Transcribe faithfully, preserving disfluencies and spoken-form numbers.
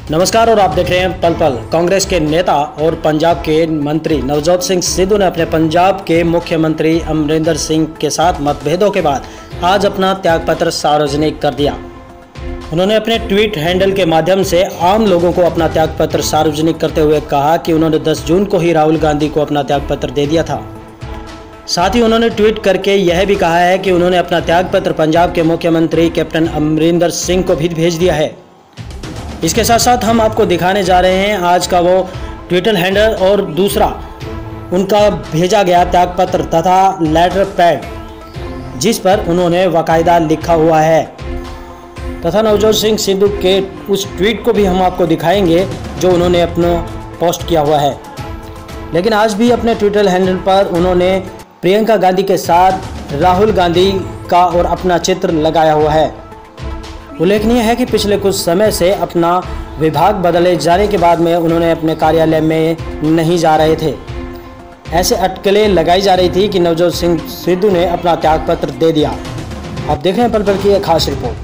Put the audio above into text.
नमस्कार और आप देख रहे हैं पल पल। कांग्रेस के नेता और पंजाब के मंत्री नवजोत सिंह सिद्धू ने अपने पंजाब के मुख्यमंत्री अमरिंदर सिंह के साथ मतभेदों के बाद आज अपना त्यागपत्र सार्वजनिक कर दिया। उन्होंने अपने ट्वीट हैंडल के माध्यम से आम लोगों को अपना त्यागपत्र सार्वजनिक करते हुए कहा कि उन्होंने दस जून को ही राहुल गांधी को अपना त्यागपत्र दे दिया था। साथ ही उन्होंने ट्वीट करके यह भी कहा है कि उन्होंने अपना त्यागपत्र पंजाब के मुख्यमंत्री कैप्टन अमरिंदर सिंह को भी भेज दिया है। इसके साथ साथ हम आपको दिखाने जा रहे हैं आज का वो ट्विटर हैंडल और दूसरा उनका भेजा गया त्यागपत्र तथा लेटर पैड, जिस पर उन्होंने बाकायदा लिखा हुआ है, तथा नवजोत सिंह सिद्धू के उस ट्वीट को भी हम आपको दिखाएंगे जो उन्होंने अपना पोस्ट किया हुआ है। लेकिन आज भी अपने ट्विटर हैंडल पर उन्होंने प्रियंका गांधी के साथ राहुल गांधी का और अपना चित्र लगाया हुआ है। उल्लेखनीय है कि पिछले कुछ समय से अपना विभाग बदले जाने के बाद में उन्होंने अपने कार्यालय में नहीं जा रहे थे। ऐसे अटकलें लगाई जा रही थी कि नवजोत सिंह सिद्धू ने अपना त्यागपत्र दे दिया। आप देख रहे हैं पल पल की एक खास रिपोर्ट।